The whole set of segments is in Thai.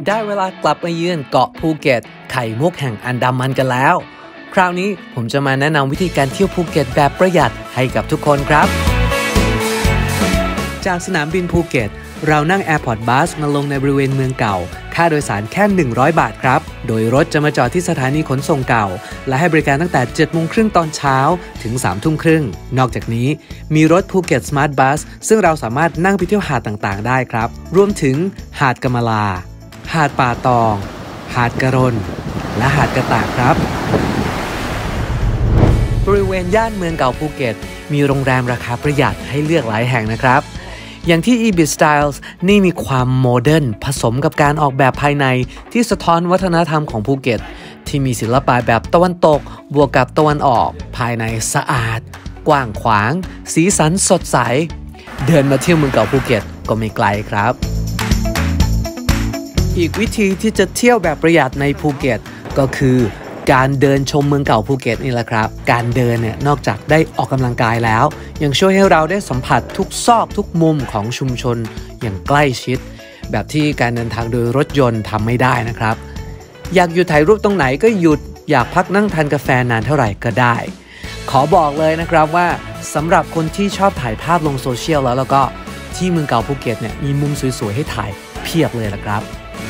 ได้เวลากลับมาเยือนเกาะภูเก็ตไข่มุกแห่งอันดามันกันแล้วคราวนี้ผมจะมาแนะนำวิธีการเที่ยวภูเก็ตแบบประหยัดให้กับทุกคนครับจากสนามบินภูเก็ตเรานั่ง Airport Bus มาลงในบริเวณเมืองเก่าค่าโดยสารแค่100 บาทครับโดยรถจะมาจอดที่สถานีขนส่งเก่าและให้บริการตั้งแต่ 7:30 ตอนเช้าถึง 3:30 นอกจากนี้มีรถภูเก็ต Smart Bus ซึ่งเราสามารถนั่งไปเที่ยวหาดต่างๆได้ครับรวมถึงหาดกะมะลาหาดป่าตองหาดกะรนและหาดกระตากครับบริเวณย่านเมืองเก่าภูเก็ตมีโรงแรมราคาประหยัดให้เลือกหลายแห่งนะครับอย่างที่ Ibis Styles นี่มีความโมเดิร์นผสมกับการออกแบบภายในที่สะท้อนวัฒนธรรมของภูเก็ตที่มีศิลปะแบบตะวันตกบวกกับตะวันออกภายในสะอาดกว้างขวางสีสันสดใสเดินมาเที่ยวเมืองเก่าภูเก็ตก็ไม่ไกลครับอีกวิธีที่จะเที่ยวแบบประหยัดในภูเก็ตก็คือการเดินชมเมืองเก่าภูเก็ตนี่แหละครับการเดินเนี่ยนอกจากได้ออกกำลังกายแล้วยังช่วยให้เราได้สัมผัสทุกซอกทุกมุมของชุมชนอย่างใกล้ชิดแบบที่การเดินทางโดยรถยนต์ทำไม่ได้นะครับอยากหยุดถ่ายรูปตรงไหนก็หยุดอยากพักนั่งทานกาแฟนานเท่าไหร่ก็ได้ขอบอกเลยนะครับว่าสำหรับคนที่ชอบถ่ายภาพลงโซเชียลแล้วก็ที่เมืองเก่าภูเก็ตเนี่ยมีมุมสวยๆให้ถ่ายเพียบเลยละครับ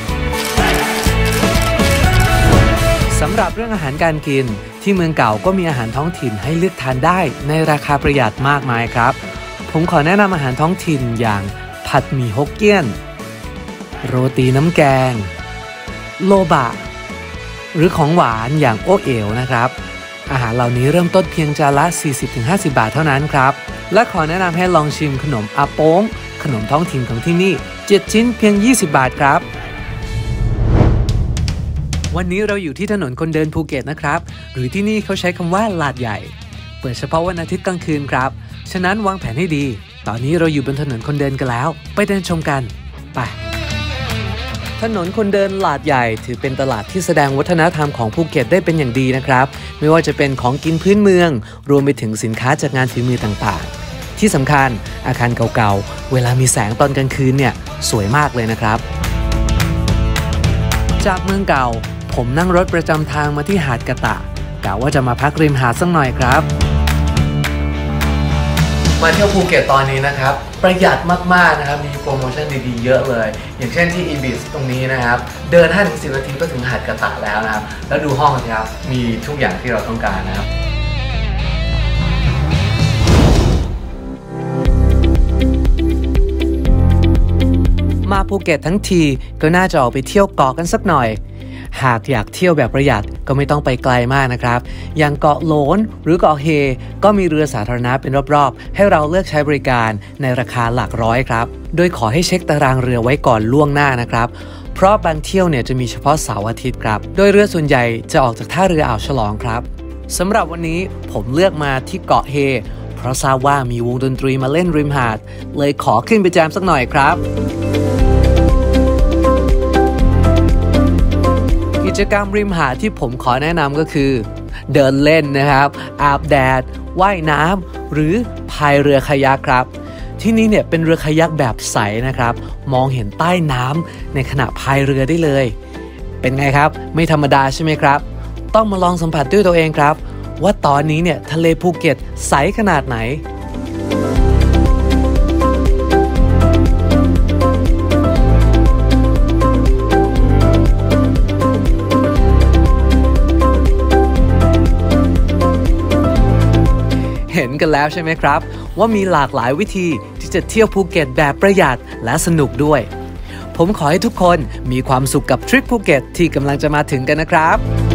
สำหรับเรื่องอาหารการกินที่เมืองเก่าก็มีอาหารท้องถิ่นให้เลือกทานได้ในราคาประหยัดมากมายครับผมขอแนะนำอาหารท้องถิ่นอย่างผัดหมี่ฮกเกี้ยนโรตีน้ำแกงโลบะหรือของหวานอย่างโอเอ๋วนะครับอาหารเหล่านี้เริ่มต้นเพียงจานละ 40-50 บาทเท่านั้นครับและขอแนะนำให้ลองชิมขนมอาโป้งขนมท้องถิ่นของที่นี่7 ชิ้นเพียง20 บาทครับวันนี้เราอยู่ที่ถนนคนเดินภูเก็ตนะครับหรือที่นี่เขาใช้คำว่าลาดใหญ่เปิดเฉพาะวันอาทิตย์กลางคืนครับฉะนั้นวางแผนให้ดีตอนนี้เราอยู่บนถนนคนเดินกันแล้วไปเดินชมกันไปถนนคนเดินลาดใหญ่ถือเป็นตลาดที่แสดงวัฒนธรรมของภูเก็ตได้เป็นอย่างดีนะครับไม่ว่าจะเป็นของกินพื้นเมืองรวมไปถึงสินค้าจากงานฝีมือต่างๆที่สำคัญอาคารเก่าๆเวลามีแสงตอนกลางคืนเนี่ยสวยมากเลยนะครับจากเมืองเก่าผมนั่งรถประจำทางมาที่หาดกะตะกะว่าจะมาพักริมหาดสักหน่อยครับมาเที่ยวภูเก็ตตอนนี้นะครับประหยัดมากๆนะครับมีโปรโมชั่นดีๆเยอะเลยอย่างเช่นที่ Ibis ตรงนี้นะครับเดิน 5-10 นาทีก็ถึงหาดกะตะแล้วนะครับแล้วดูห้องสิครับมีทุกอย่างที่เราต้องการนะครับมาภูเก็ตทั้งทีก็น่าจะออกไปเที่ยวเกาะกันสักหน่อยหากอยากเที่ยวแบบประหยัดก็ไม่ต้องไปไกลมากนะครับอย่างเกาะโหลนหรือเกาะเฮก็มีเรือสาธารณะเป็นรอบๆให้เราเลือกใช้บริการในราคาหลักร้อยครับโดยขอให้เช็คตารางเรือไว้ก่อนล่วงหน้านะครับเพราะบางเที่ยวเนี่ยจะมีเฉพาะเสาร์อาทิตย์ครับโดยเรือส่วนใหญ่จะออกจากท่าเรืออ่าวฉลองครับสำหรับวันนี้ผมเลือกมาที่เกาะเฮเพราะทราบว่ามีวงดนตรีมาเล่นริมหาดเลยขอขึ้นไปแจมสักหน่อยครับกิจกรรมริมหาดที่ผมขอแนะนำก็คือเดินเล่นนะครับอาบแดดว่ายน้ำหรือพายเรือคายักครับที่นี่เนี่ยเป็นเรือคายักแบบใสนะครับมองเห็นใต้น้ำในขณะพายเรือได้เลยเป็นไงครับไม่ธรรมดาใช่ไหมครับต้องมาลองสัมผัสด้วยตัวเองครับว่าตอนนี้เนี่ยทะเลภูเก็ตใสขนาดไหนเห็นกันแล้วใช่ไหมครับว่ามีหลากหลายวิธีที่จะเที่ยวภูเก็ตแบบประหยัดและสนุกด้วยผมขอให้ทุกคนมีความสุขกับทริปภูเก็ตที่กำลังจะมาถึงกันนะครับ